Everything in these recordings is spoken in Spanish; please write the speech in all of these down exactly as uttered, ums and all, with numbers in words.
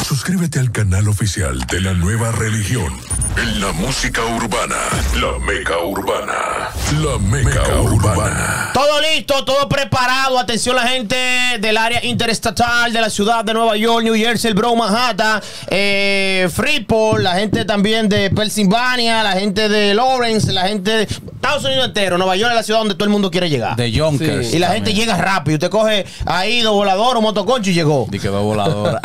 Suscríbete al canal oficial de la nueva religión. En la música urbana, la Meca Urbana. La Meca Urbana. Todo listo, todo preparado. Atención la gente del área interestatal de la ciudad de Nueva York, New Jersey, el Bronx, Manhattan, eh, Freeport, la gente también de Pensilvania, la gente de Lawrence, la gente de Estados Unidos entero. Nueva York es la ciudad donde todo el mundo quiere llegar. De Yonkers. Sí. Y la gente llega rápido. Usted coge ahí dos voladores, un motoconcho y llegó. Y quedó voladora.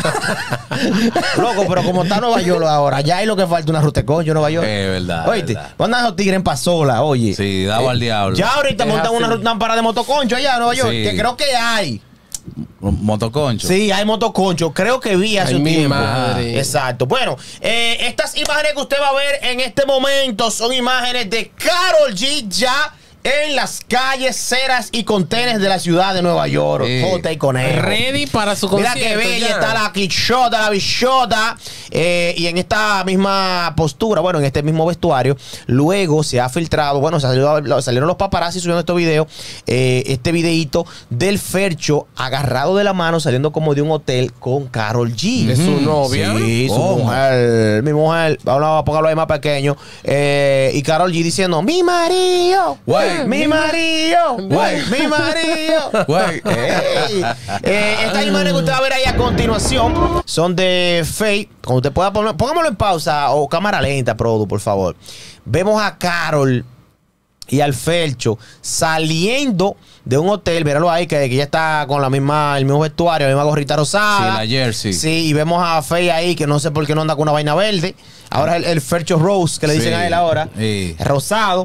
Loco, pero como está Nueva York ahora, ya hay lo que falta una ruta de concho en Nueva York. Es verdad. Oíste, verdad. van a esos tigres en Pasola, oye. Sí, daba eh, al diablo. Ya ahorita montan una, una parada de motoconcho allá en Nueva York, Sí. que creo que hay. Motoconcho. Sí, hay motoconcho. Creo que vi hace Ay, un mi tiempo. madre. Exacto. Bueno, eh, estas imágenes que usted va a ver en este momento son imágenes de Karol G ya en las calles, ceras y contenes de la ciudad de Nueva York. Sí. Jota y Conejo. Ready para su Mira concierto. qué bella ya. está la quichota, la bichota. Eh, y en esta misma postura, bueno, en este mismo vestuario, luego se ha filtrado, bueno, salió, salieron los paparazzi subiendo estos videos, eh, este videíto del Fercho agarrado de la mano saliendo como de un hotel con Karol G. ¿De su novia? Sí, su ¿Cómo? mujer, mi mujer, vamos a ponerlo ahí más pequeño. Eh, y Karol G diciendo, mi marido, Güey. mi marido, Güey. mi marido. Güey. Ey. Eh, estas imágenes que usted va a ver ahí a continuación son de Faye. Cuando usted pueda poner, pongámoslo en pausa o cámara lenta, Produ, por favor. Vemos a Karol y al Fercho saliendo de un hotel. Míralo ahí, que, que ella está con la misma, el mismo vestuario, la misma gorrita rosada. Sí, la jersey. Sí, y vemos a Faye ahí, que no sé por qué no anda con una vaina verde. Ahora el, el Fercho Rose, que le dicen Sí. a él ahora. Sí. Rosado.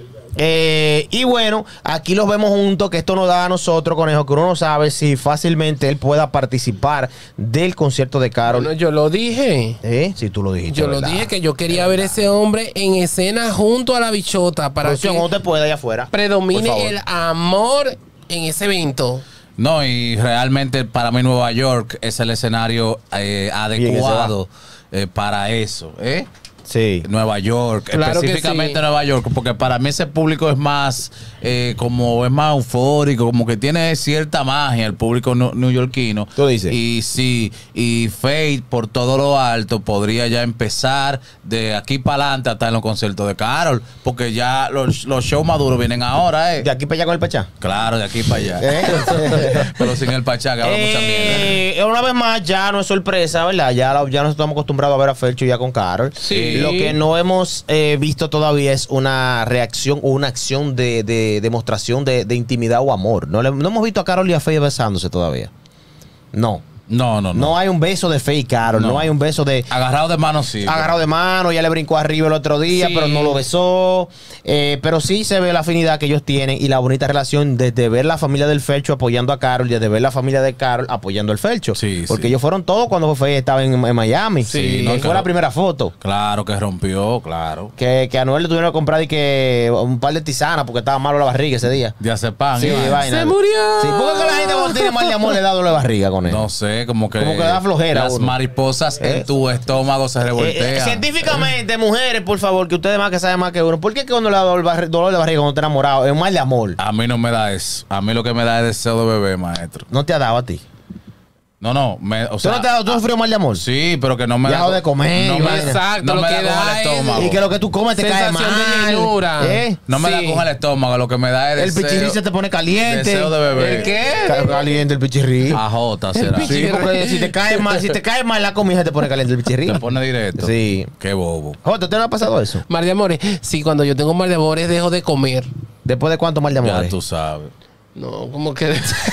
Eh, y bueno, aquí los vemos juntos, que esto nos da a nosotros, Conejo, que uno no sabe si fácilmente él pueda participar del concierto de Karol. Bueno, yo lo dije. ¿Eh? Si tú lo dijiste. Yo lo ¿verdad? dije que yo quería ver ese hombre en escena junto a la bichota para Producción, que ¿cómo te puede allá afuera? Por predomine favor. el amor en ese evento. No, y realmente para mí Nueva York es el escenario eh, adecuado eh, para eso, ¿eh? Sí. Nueva York, Claro que específicamente sí. Nueva York, porque para mí ese público es más eh, como es más eufórico, como que tiene cierta magia el público nu- neoyorquino. Tú dices. Y sí, y Faith por todo lo alto podría ya empezar de aquí para adelante hasta en los conciertos de Karol, porque ya los, los shows maduros vienen ahora, ¿eh? De aquí para allá con el Pachá. Claro, de aquí para allá. ¿Eh? Pero sin el Pachá, que habla mucha mierda. Eh, una vez más, ya no es sorpresa, ¿verdad? Ya, la- ya nos estamos acostumbrados a ver a Fercho ya con Karol. Sí. Lo que no hemos eh, visto todavía es una reacción o una acción de, de demostración de, de intimidad o amor. No, le- no hemos visto a Karol y a Faye besándose todavía. No. No, no, no. No hay un beso de Faye y Karol. No. No. hay un beso de Agarrado de mano, sí. agarrado de mano. Ya le brincó arriba el otro día, Sí. pero no lo besó. Eh, pero sí se ve la afinidad que ellos tienen y la bonita relación desde ver la familia del Fercho apoyando a Karol y desde ver la familia de Karol apoyando al Fercho. Sí, Porque sí. ellos fueron todos cuando Faye estaba en, en Miami. Sí, Y no, fue claro. la primera foto. Claro que rompió, claro. Que, que a Noel le tuvieron que comprar y que un par de tisanas porque estaba malo la barriga ese día. De hacer pan. Sí, Iván. vaina. ¡Se murió! Sí, ¿por qué la gente cuando tiene mal de amor le da doble barriga con él? No sé, como que. Como que da flojera Las uno. mariposas Eh. en tu estómago se Eh, eh, revoltean. científicamente, mujeres, por favor, que ustedes más que saben más que uno. ¿Por qué que cuando le da dolor, barri- dolor de barriga cuando está enamorado? Es un mal de amor. A mí no me da eso. A mí lo que me da es deseo de bebé, maestro. No te ha dado a ti. No, no. Me, o ¿Tú sea, no te has dado, tú has sufrido mal de amor? sí, pero que no me Dejado da. de comer No y me, vaina. Exacto, no lo me que da con da el es- estómago. Y que lo que tú comes te cae Sensación mal. de llenura. ¿Eh? No me Sí. da con el estómago. Lo que me da es El deseo. pichirrí se te pone caliente. Deseo de bebé. ¿El qué? Ca- Caliente el pichirrí. A Jota será. pichirrí. Sí, porque si te cae mal, si te cae mal la comida te pone caliente el pichirrí. Te pone directo. Sí. Qué bobo. Jota, ¿te no ha pasado eso? Mar de amores. Sí, cuando yo tengo mar de amores dejo de comer. ¿Después de cuánto mal de Ya amor? tú sabes. No, como que...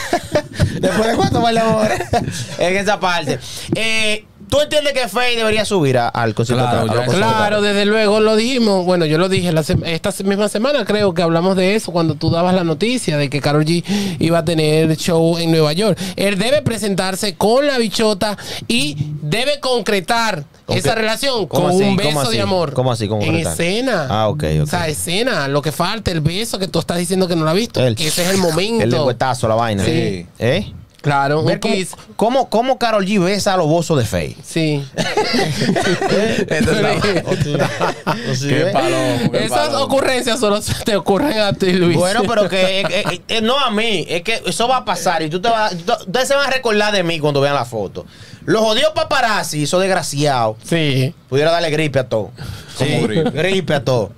¿Después de cuánto mal de amor? En esa parte. Eh, ¿Tú entiendes que Faye debería subir a- al concierto? Claro, de Karol? ya A los conciertos de Claro, Karol? desde luego lo dijimos. Bueno, yo lo dije la sem- esta misma semana, creo que hablamos de eso cuando tú dabas la noticia de que Karol G iba a tener show en Nueva York. Él debe presentarse con la bichota y debe concretar ¿Con esa qué? relación ¿Cómo con así? un ¿Cómo beso así? de amor. ¿Cómo así? ¿Cómo en concretar? escena. Ah, ok, ok. O sea, escena, lo que falta, el beso que tú estás diciendo que no lo has visto. El- Ese es el momento. El lengüetazo, la vaina. Sí. ¿Eh? Claro, un Ver cómo, kiss. cómo, cómo Karol G besa a los bozos de Faye. Sí. Qué palomo, qué Esas palomo. ocurrencias solo se te ocurren a ti, Luis. Bueno, pero que eh, eh, eh, no a mí, es que eso va a pasar y tú te vas, tú- ustedes se van a recordar de mí cuando vean la foto. Los jodidos paparazzi, esos desgraciados, Sí. pudiera darle gripe a todo. ¿Cómo gripe? Gripe a todo.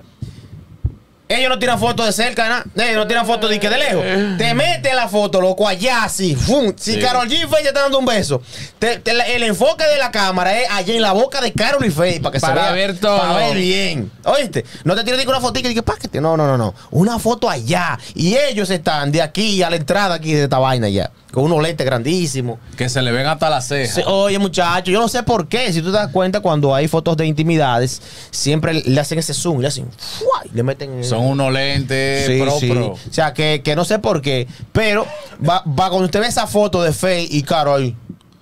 Ellos no tiran fotos de cerca, ¿no? Ellos no tiran fotos de que de lejos. Te mete la foto, loco, allá así. ¡Fum! Si Sí. Karol G y Faye te están dando un beso, te- te- el enfoque de la cámara es allá en la boca de Karol y Faye para que se Para vea. ver todo. Para ver bien. ¿Oíste? No te tires ni con una fotica y que páquete. No, no, no, no. Una foto allá. Y ellos están de aquí a la entrada aquí de esta vaina ya. Con unos lentes grandísimos. Que se le ven hasta las cejas. Sí, oye, muchacho, yo no sé por qué. Si tú te das cuenta, cuando hay fotos de intimidades, siempre le hacen ese zoom, le hacen. ¡fua! Y le meten. Son unos lentes Sí, pro sí. pro. O sea, que, que no sé por qué. Pero va, va cuando usted ve esa foto de Faye y Karol,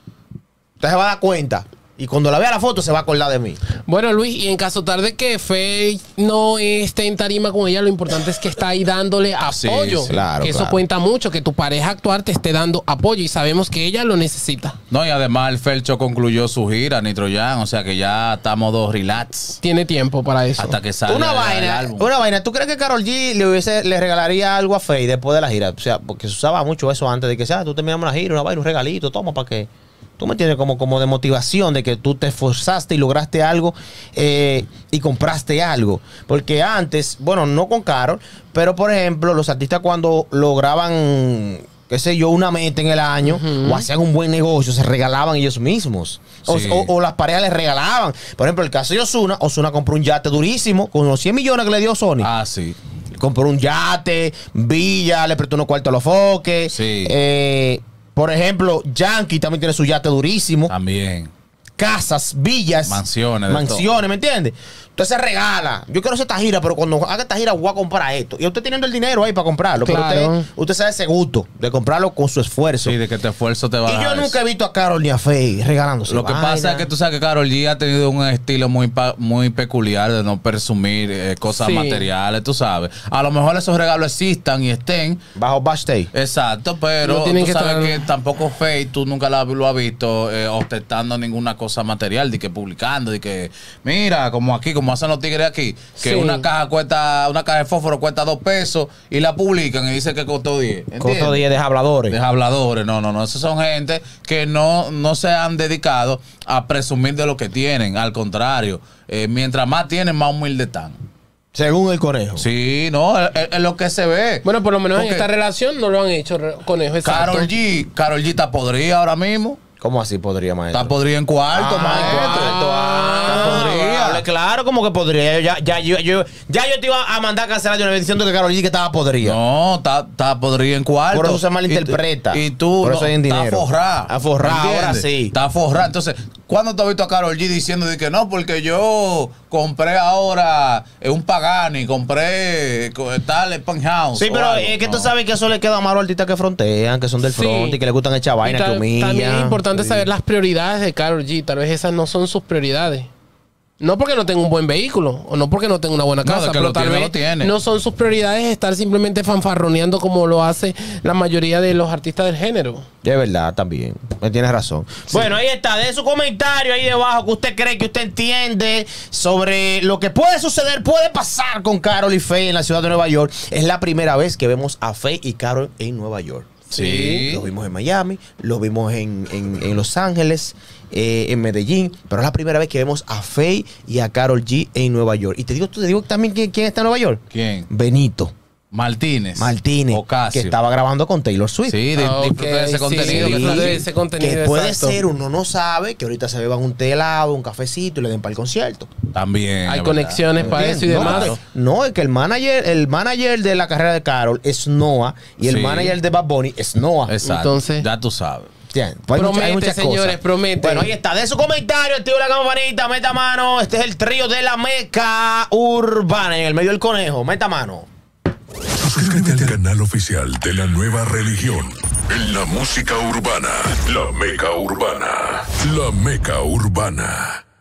usted se va a dar cuenta. Y cuando la vea la foto, se va a acordar de mí. Bueno, Luis, y en caso tal de que Faye no esté en tarima con ella, lo importante es que está ahí dándole Sí, apoyo. sí. Claro, Eso claro. cuenta mucho, que tu pareja actual te esté dando apoyo y sabemos que ella lo necesita. No, y además el Felcho concluyó su gira, Nitroyan, o sea que ya estamos dos relax Tiene tiempo para eso. hasta que salga Una el vaina, álbum. una vaina. ¿Tú crees que Karol G le hubiese, le regalaría algo a Faye después de la gira? O sea, porque se usaba mucho eso antes de que sea, tú terminamos la gira, una vaina, un regalito, toma para que. Tú me entiendes, como, como de motivación de que tú te esforzaste y lograste algo eh, y compraste algo. Porque antes, bueno, no con Karol, pero por ejemplo, los artistas cuando lograban, qué sé yo, una meta en el año o hacían un buen negocio, se regalaban ellos mismos. O, Sí. o- o las parejas les regalaban. Por ejemplo, el caso de Ozuna, Ozuna compró un yate durísimo con los cien millones que le dio Sony. Ah, sí. Compró un yate, Villa, le prestó unos cuartos a los foques. Sí. Eh, por ejemplo, Yankee también tiene su yate durísimo. También. Casas, villas, Mansiones, de mansiones, ¿me entiendes? Entonces se regala. Yo quiero hacer esta gira, pero cuando haga esta gira voy a comprar esto. Y usted teniendo el dinero ahí para comprarlo. Claro. Pero usted, usted sabe ese gusto de comprarlo con su esfuerzo. Sí, de que te esfuerzo te va a y dar yo eso. nunca he visto a Karol ni a Faye regalándose. Lo que vaina. pasa es que tú sabes que Karol G ha tenido un estilo muy pa- muy peculiar de no presumir eh, cosas Sí. materiales, tú sabes. A lo mejor esos regalos existan y estén. Bajo backstage. Exacto, pero No tienen tú que sabes estar- que tampoco Faye, tú nunca la- lo has visto eh, ostentando ninguna cosa material, de que publicando, de que mira, como aquí, como hacen los tigres aquí, que Sí. una caja cuesta, una caja de fósforo cuesta dos pesos y la publican y dice que costó diez. Costo ¿entiendes? diez de habladores. De habladores, no, no, no. Esos son gente que no, no se han dedicado a presumir de lo que tienen. Al contrario, eh, mientras más tienen, más humildes están. Según el conejo. Sí, no, es, es lo que se ve. Bueno, por lo menos Porque en esta relación no lo han hecho, re- Conejo. Exacto. Karol G, Karol G está podrida ahora mismo. ¿Cómo así podría, maestro? Está podrida en cuarto, Ah, maestro. cuarto, ah, Está podrida. hable claro, como que podría. Ya, ya, yo, yo, ya yo te iba a mandar a cancelar de una vez diciendo que Karol G que estaba podrida. No, está, está podrida en cuarto. Por eso se malinterpreta. Y, tú, Por eso hay en está dinero. forrada. Está forrada, ¿entiendes? ahora sí. Está forrada. Entonces, ¿cuándo tú has visto a Karol G diciendo de que no? Porque yo compré ahora eh, un Pagani, compré eh, co- tal penthouse. Sí, o pero algo. es que tú No. sabes que eso le queda malo a artistas que frontean, que son del Sí. front y que le gustan echar Y vaina, ta- que humillan. También es importante Sí. saber las prioridades de Karol G. Tal vez esas no son sus prioridades. No porque no tenga un buen vehículo o no porque no tenga una buena No, de casa, que pero lo tal tiene, vez lo tiene. no son sus prioridades estar simplemente fanfarroneando como lo hace la mayoría de los artistas del género. De verdad, también. Me tienes razón. Bueno, ahí está. De su comentario ahí debajo que usted cree que usted entiende sobre lo que puede suceder, puede pasar con Karol y Faye en la ciudad de Nueva York. Es la primera vez que vemos a Faye y Karol en Nueva York. Sí. Lo vimos en Miami, lo vimos en, en- en Los Ángeles, eh, en Medellín, pero es la primera vez que vemos a Faye y a Karol G en Nueva York. Y te digo, te digo también quién, quién está en Nueva York. ¿Quién? Benito Martínez. Martínez, Ocasio. que estaba grabando con Taylor Swift. Sí, de, Ah, disfruta de ese ok, contenido. sí, que está disfruta de ahí. ese contenido. Que puede exacto. ser, uno no sabe, que ahorita se beban un té helado, un cafecito y le den para el concierto. También. Hay es conexiones para eso y no, demás. porque- no, es que el manager, el manager de la carrera de Karol es Noah y el Sí. manager de Bad Bunny es Noah. verdad. Exacto. Entonces- ya tú sabes. Bien, pues hay mucha- hay Promete, muchas señores, cosas. promete. Bueno, ahí está. De su comentario, activo la campanita, meta mano. Este es el trío de la Meca Urbana en el medio del conejo. Meta mano. Suscríbete al canal oficial de la nueva religión. En la música urbana, la Meca Urbana. La Meca Urbana.